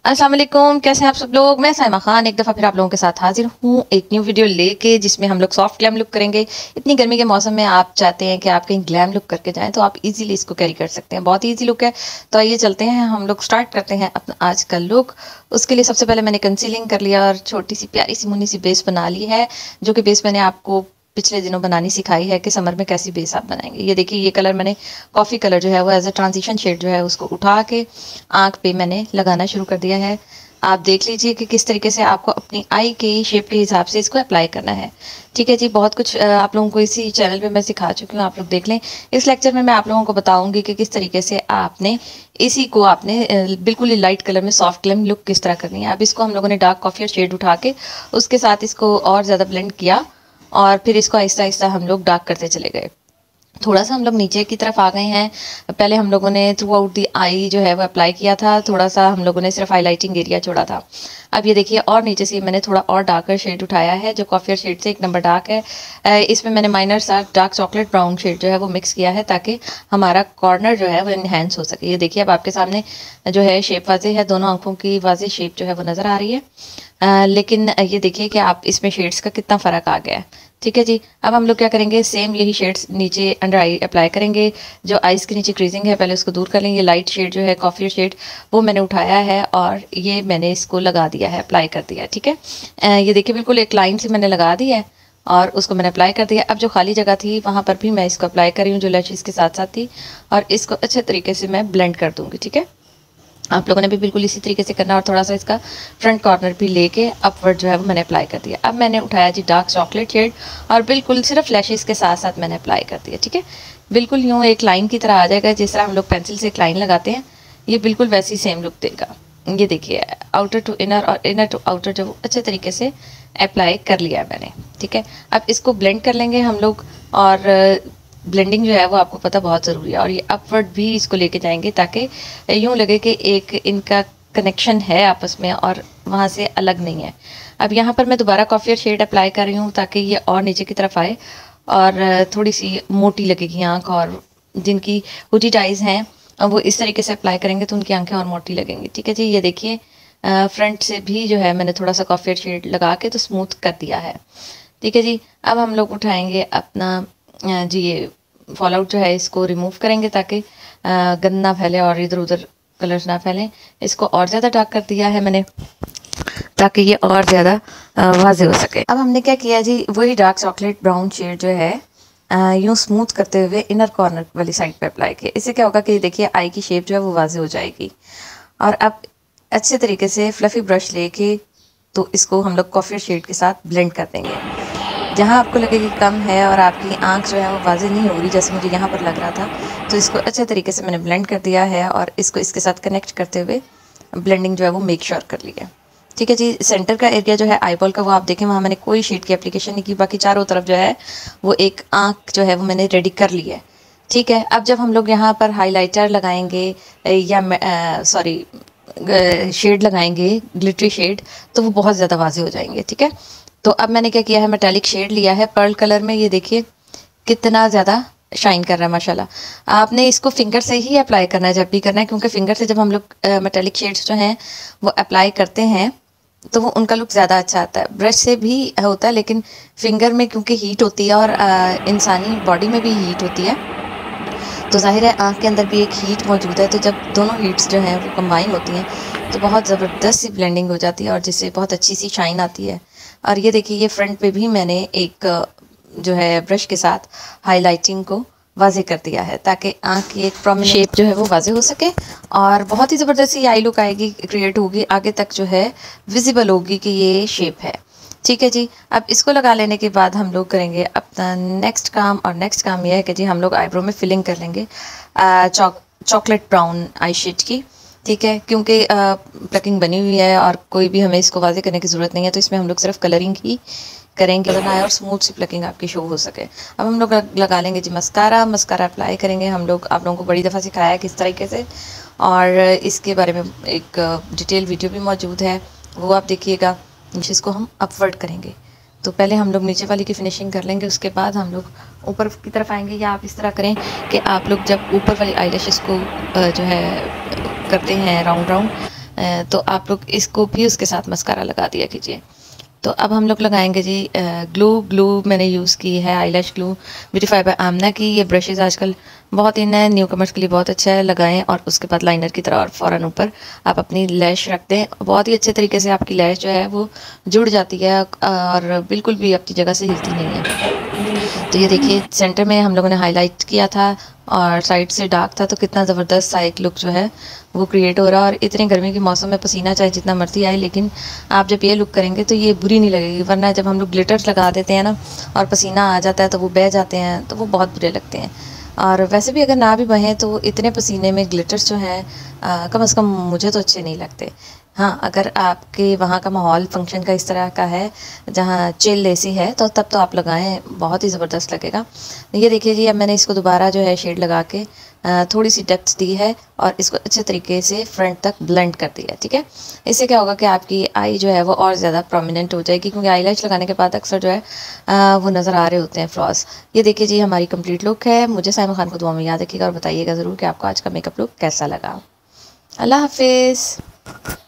अस्सलाम वालेकुम, कैसे हैं आप सब लोग। मैं साइमा खान एक दफ़ा फिर आप लोगों के साथ हाजिर हूँ एक न्यू वीडियो लेके, जिसमें हम लोग सॉफ्ट ग्लैम लुक करेंगे। इतनी गर्मी के मौसम में आप चाहते हैं कि आप कहीं ग्लैम लुक करके जाएं तो आप इजीली इसको कैरी कर सकते हैं। बहुत ही ईजी लुक है। तो आइए चलते हैं, हम लोग स्टार्ट करते हैं अपना आज का लुक। उसके लिए सबसे पहले मैंने कंसीलिंग कर लिया और छोटी सी प्यारी सी मुन्नी सी बेस बना ली है, जो कि बेस मैंने आपको पिछले दिनों बनानी सिखाई है कि समर में कैसी बेस आप बनाएंगे। ये देखिए, ये कलर मैंने कॉफ़ी कलर जो है वो एज अ ट्रांजिशन शेड जो है उसको उठा के आँख पे मैंने लगाना शुरू कर दिया है। आप देख लीजिए कि किस तरीके से आपको अपनी आई के शेप के हिसाब से इसको अप्लाई करना है। ठीक है जी, बहुत कुछ आप लोगों को इसी चैनल पे मैं सिखा चुकी हूँ, आप लोग देख लें। इस लेक्चर में मैं आप लोगों को बताऊंगी कि किस तरीके से आपने इसी को आपने बिल्कुल ही लाइट कलर में सॉफ्ट ग्लैम लुक किस तरह करनी है। अब इसको हम लोगों ने डार्क कॉफ़ी और शेड उठा के उसके साथ इसको और ज़्यादा ब्लेंड किया और फिर इसको आहिस्ता आहिस्ता हम लोग डार्क करते चले गए। थोड़ा सा हम लोग नीचे की तरफ आ गए हैं। पहले हम लोगों ने थ्रू आउट दी आई जो है वो अप्लाई किया था, थोड़ा सा हम लोगों ने सिर्फ हाईलाइटिंग एरिया छोड़ा था। अब ये देखिए, और नीचे से मैंने थोड़ा और डार्कर शेड उठाया है, जो कॉफ़ी और शेड से 1 नंबर डार्क है। इसमें मैंने माइनर सा डार्क चॉकलेट ब्राउन शेड जो है वो मिक्स किया है, ताकि हमारा कॉर्नर जो है वो इन्हेंस हो सके। ये देखिए, अब आपके सामने जो है शेप वाजे है, दोनों आंखों की वाजे शेप जो है वो नज़र आ रही है। लेकिन ये देखिए कि आप इसमें शेड्स का कितना फ़र्क आ गया है। ठीक है जी, अब हम लोग क्या करेंगे, सेम यही शेड्स नीचे अंडर आई अप्लाई करेंगे। जो आइज़ के नीचे क्रीजिंग है पहले उसको दूर कर लेंगे। लाइट शेड जो है कॉफ़ी शेड वो मैंने उठाया है और ये मैंने इसको लगा दिया है, अप्लाई कर दिया है। ठीक है, ये देखिए बिल्कुल एक लाइन से मैंने लगा दिया है और उसको मैंने अप्लाई कर दिया। अब जो खाली जगह थी वहाँ पर भी मैं इसको अप्लाई कर रही हूँ, जो लैशेज़ के साथ साथ थी, और इसको अच्छे तरीके से मैं ब्लेंड कर दूँगी। ठीक है, आप लोगों ने भी बिल्कुल इसी तरीके से करना और थोड़ा सा इसका फ्रंट कॉर्नर भी लेके अपवर्ड जो है वो मैंने अप्लाई कर दिया। अब मैंने उठाया जी डार्क चॉकलेट शेड और बिल्कुल सिर्फ लैशेस के साथ साथ मैंने अप्लाई कर दिया। ठीक है, बिल्कुल यूँ एक लाइन की तरह आ जाएगा, जिस तरह हम लोग पेंसिल से एक लाइन लगाते हैं, ये बिल्कुल वैसी सेम लुक देगा। ये देखिए, आउटर टू इनर और इनर टू आउटर जो अच्छे तरीके से अप्लाई कर लिया है मैंने। ठीक है, अब इसको ब्लेंड कर लेंगे हम लोग, और ब्लेंडिंग जो है वो आपको पता बहुत ज़रूरी है। और ये अपवर्ड भी इसको लेके जाएंगे ताकि यूँ लगे कि एक इनका कनेक्शन है आपस में और वहाँ से अलग नहीं है। अब यहाँ पर मैं दोबारा कॉफ़ी और शेड अप्लाई कर रही हूँ ताकि ये और नीचे की तरफ आए और थोड़ी सी मोटी लगेगी आँख, और जिनकी हुडी आइज़ हैं वो इस तरीके से अप्लाई करेंगे तो उनकी आंखें और मोटी लगेंगी। ठीक है जी, ये देखिए फ्रंट से भी जो है मैंने थोड़ा सा कॉफ़ी और शेड लगा के तो स्मूथ कर दिया है। ठीक है जी, अब हम लोग उठाएंगे अपना जी ये फॉल आउट जो है इसको रिमूव करेंगे ताकि गंद ना फैले और इधर उधर कलर्स ना फैलें। इसको और ज़्यादा डार्क कर दिया है मैंने ताकि ये और ज़्यादा वाजे हो सके। अब हमने क्या किया जी, वही डार्क चॉकलेट ब्राउन शेड जो है यूँ स्मूथ करते हुए इनर कॉर्नर वाली साइड पे अप्लाई किया। इससे क्या होगा कि देखिए आई की शेप जो है वो वाजे हो जाएगी। और अब अच्छे तरीके से फ्लफ़ी ब्रश लेके तो इसको हम लोग कॉफ़ी शेड के साथ ब्लेंड कर देंगे। जहाँ आपको लगे कि कम है और आपकी आंख जो है वो वाज़ेह नहीं हो रही, जैसे मुझे यहाँ पर लग रहा था, तो इसको अच्छे तरीके से मैंने ब्लेंड कर दिया है और इसको इसके साथ कनेक्ट करते हुए ब्लेंडिंग जो है वो मेक श्योर कर ली है। ठीक है जी, सेंटर का एरिया जो है आईबॉल का वो आप देखें, वहाँ मैंने कोई शेड की एप्लीकेशन नहीं की, बाकी चारों तरफ जो है वो एक आँख जो है वो मैंने रेडी कर ली है। ठीक है, अब जब हम लोग यहाँ पर हाईलाइटर लगाएंगे या शेड लगाएंगे ग्लिटरी शेड, तो वो बहुत ज़्यादा वाज़ेह हो जाएंगे। ठीक है, तो अब मैंने क्या किया है, मेटालिक शेड लिया है पर्ल कलर में। ये देखिए कितना ज़्यादा शाइन कर रहा है माशाल्लाह। आपने इसको फिंगर से ही अप्लाई करना है जब भी करना है, क्योंकि फिंगर से जब हम लोग मेटालिक शेड्स जो हैं वो अप्लाई करते हैं तो वो उनका लुक ज़्यादा अच्छा आता है। ब्रश से भी होता है, लेकिन फिंगर में क्योंकि हीट होती है और इंसानी बॉडी में भी हीट होती है, तो जाहिर है आँख के अंदर भी एक हीट मौजूद है। तो जब दोनों हीट्स जो हैं वो कंबाइन होती हैं तो बहुत ज़बरदस्त सी ब्लेंडिंग हो जाती है और जिससे बहुत अच्छी सी शाइन आती है। और ये देखिए, ये फ्रंट पे भी मैंने एक जो है ब्रश के साथ हाईलाइटिंग को वाज़ेह कर दिया है ताकि आँख की एक प्रोमिनेंट शेप जो है वो वाज़ेह हो सके और बहुत ही ज़बरदस्त सी आई लुक आएगी, क्रिएट होगी, आगे तक जो है विजिबल होगी कि ये शेप है। ठीक है जी, अब इसको लगा लेने के बाद हम लोग करेंगे अपना नेक्स्ट काम, और नेक्स्ट काम यह है कि जी हम लोग आईब्रो में फिलिंग कर लेंगे चॉकलेट ब्राउन आई शेड की। ठीक है, क्योंकि प्लकिंग बनी हुई है और कोई भी हमें इसको वाज़ेह करने की ज़रूरत नहीं है, तो इसमें हम लोग सिर्फ कलरिंग ही करेंगे बनाए और स्मूथ सी प्लकिंग आपकी शो हो सके। अब हम लोग लगा लेंगे जी मस्कारा अप्लाई करेंगे हम लोग। आप लोगों को बड़ी दफ़ा सिखाया है किस तरीके से, और इसके बारे में एक डिटेल वीडियो भी मौजूद है, वो आप देखिएगा, जिसको हम अपवर्ड करेंगे। तो पहले हम लोग नीचे वाली की फिनिशिंग कर लेंगे, उसके बाद हम लोग ऊपर की तरफ आएंगे। या आप इस तरह करें कि आप लोग जब ऊपर वाली आईलैशेस को जो है करते हैं राउंड राउंड, तो आप लोग इसको भी उसके साथ मस्कारा लगा दिया कीजिए। तो अब हम लोग लगाएंगे जी ग्लू मैंने यूज़ की है eyelash glue Beautify by Amna की। ये ब्रशेज़ आजकल बहुत इन है, न्यू कमर्स के लिए बहुत अच्छा है, लगाएं और उसके बाद लाइनर की तरह और फ़ौरन ऊपर आप अपनी लैश रख दें। बहुत ही अच्छे तरीके से आपकी लैश जो है वो जुड़ जाती है और बिल्कुल भी अपनी जगह से हिलती नहीं है। तो ये देखिए सेंटर में हम लोगों ने हाईलाइट किया था और साइड से डार्क था, तो कितना ज़बरदस्त सा एक लुक जो है वो क्रिएट हो रहा है। और इतने गर्मी के मौसम में पसीना चाहे जितना मर्जी आए, लेकिन आप जब ये लुक करेंगे तो ये बुरी नहीं लगेगी। वरना जब हम लोग ग्लिटर्स लगा देते हैं ना और पसीना आ जाता है तो वो बह जाते हैं, तो वो बहुत बुरे लगते हैं। और वैसे भी अगर ना भी बहें तो इतने पसीने में ग्लिटर्स जो हैं कम से कम मुझे तो अच्छे नहीं लगते। हाँ, अगर आपके वहाँ का माहौल फंक्शन का इस तरह का है जहाँ चिल एसी है तो तब तो आप लगाएं, बहुत ही ज़बरदस्त लगेगा। ये देखिए जी, अब मैंने इसको दोबारा जो है शेड लगा के थोड़ी सी डेप्थ दी है और इसको अच्छे तरीके से फ्रंट तक ब्लेंड कर दिया। ठीक है, इससे क्या होगा कि आपकी आई जो है वो और ज़्यादा प्रोमिनेंट हो जाएगी, क्योंकि आईलैश लगाने के बाद अक्सर जो है वो नज़र आ रहे होते हैं फ्लॉज। ये देखिए जी, हमारी कंप्लीट लुक है। मुझे साइमा खान को दुआ में याद रखिएगा और बताइएगा ज़रूर कि आपको आज का मेकअप लुक कैसा लगा। अल्लाह हाफिज़।